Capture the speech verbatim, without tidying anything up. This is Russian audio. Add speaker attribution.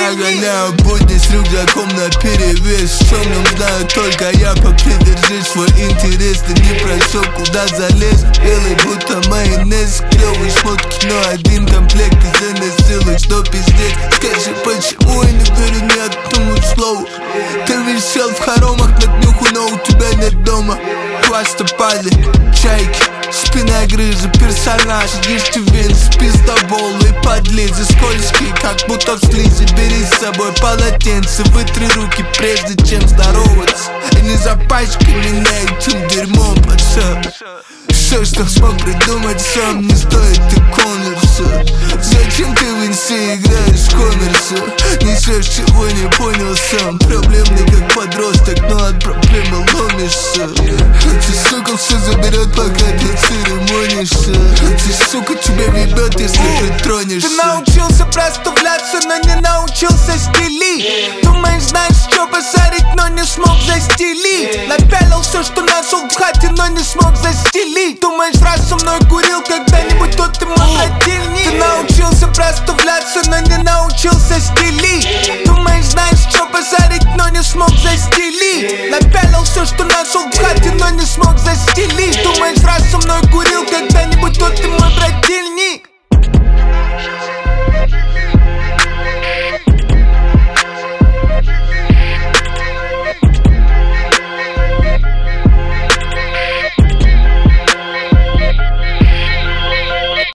Speaker 1: Я гоняю будни с рюкзаком наперевес. В темном знаю только я, попридержи свой интерес. Ты не прошел, куда залез, белый будто майонез. Клевые шмотки, но один комплект из эн эс эл. Что пиздец, скажи, почему я не верю ни одному слову? Ты висел в хоромах на днюху, но у тебя нет дома. Хвастопады, чайки, спина грыжа, персонаж. Дистивенс, пиздобол и подлизы скользкие, как будто в слизи. Бери с собой полотенце, вытри руки, прежде чем здороваться. И не запачкай меня этим дерьмом, пацан. Все, что смог придумать сам, не стоит и конверса. Зачем ты в инсе играешь в коммерса? Несешь, чего не понял сам. Проблемный как подросток, но от проблемы ломишься. Эта сука все заберет, пока ты церемонишься. Эта сука тебя ебет, если притронешься.
Speaker 2: Ты научился проставляться, но не научился стелить. Думаешь, знаешь, что базарить, но не смог застелить. Напялил все, что нашел в хате, но не смог застелить. Думаешь, раз со мной курил когда-нибудь, то ты мой брательник. Ты научился проставляться, но не научился стелить. Думаешь, знаешь, что базарить, но не смог застелить. Напялил все, что нашел в хате, но не смог застелить.